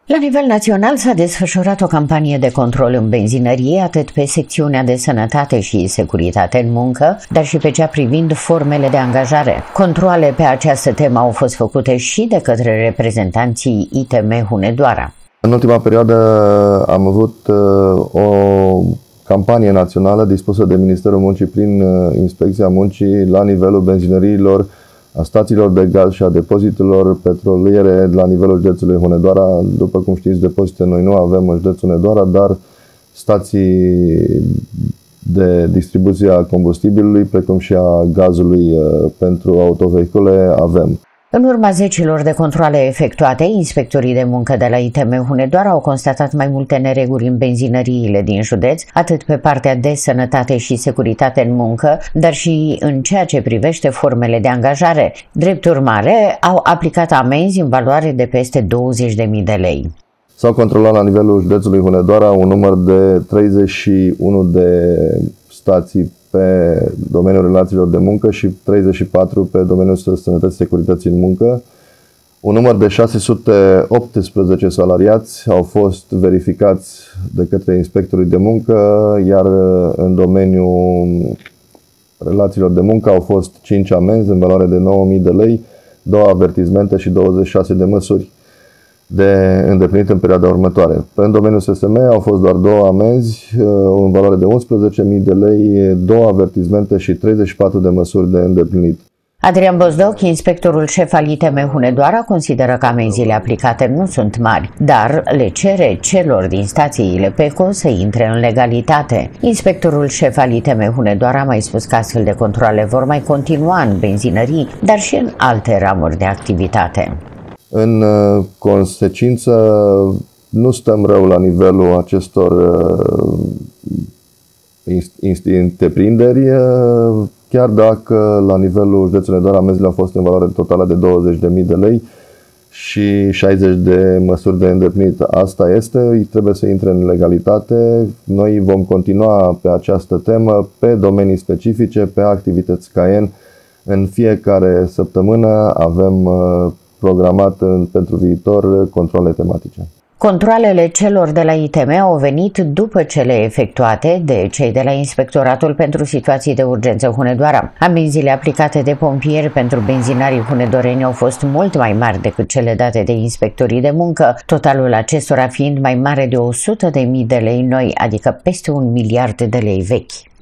La nivel național s-a desfășurat o campanie de control în benzinărie, atât pe secțiunea de sănătate și securitate în muncă, dar și pe cea privind formele de angajare. Controale pe această temă au fost făcute și de către reprezentanții ITM Hunedoara. În ultima perioadă am avut o campanie națională dispusă de Ministerul Muncii prin Inspecția Muncii la nivelul benzinăriilor, a stațiilor de gaz și a depozitelor petroliere la nivelul județului Hunedoara. După cum știți, depozite noi nu avem în județul Hunedoara, dar stații de distribuție a combustibilului, precum și a gazului pentru autovehicule, avem. În urma zecilor de controale efectuate, inspectorii de muncă de la ITM Hunedoara au constatat mai multe nereguli în benzinăriile din județ, atât pe partea de sănătate și securitate în muncă, dar și în ceea ce privește formele de angajare. Drept urmare, au aplicat amenzi în valoare de peste 20.000 de lei. S-au controlat la nivelul județului Hunedoara un număr de 31 de stații pe domeniul relațiilor de muncă și 34 pe domeniul sănătății și securității în muncă. Un număr de 618 salariați au fost verificați de către inspectorii de muncă, iar în domeniul relațiilor de muncă au fost 5 amenzi în valoare de 9.000 de lei, 2 avertizmente și 26 de măsuri de îndeplinit în perioada următoare. În domeniul SSM au fost doar 2 amenzi în valoare de 11.000 de lei, 2 avertizmente și 34 de măsuri de îndeplinit. Adrian Bozdoc, inspectorul șef al ITM Hunedoara, consideră că amenziile aplicate nu sunt mari, dar le cere celor din stațiile PECO să intre în legalitate. Inspectorul șef al ITM Hunedoara a mai spus că astfel de controale vor mai continua în benzinării, dar și în alte ramuri de activitate. În consecință, nu stăm rău la nivelul acestor întreprinderi, chiar dacă la nivelul județului Hunedoara amenziile au fost în valoare totală de 20.000 de lei și 60 de măsuri de îndeplinit. Asta este, trebuie să intre în legalitate. Noi vom continua pe această temă, pe domenii specifice, pe activități CAEN. În fiecare săptămână avem programat pentru viitor controale tematice. Controalele celor de la ITM au venit după cele efectuate de cei de la Inspectoratul pentru Situații de Urgență Hunedoara. Amenziile aplicate de pompieri pentru benzinarii hunedoreni au fost mult mai mari decât cele date de inspectorii de muncă, totalul acestora fiind mai mare de 100.000 de lei noi, adică peste 1 miliard de lei vechi.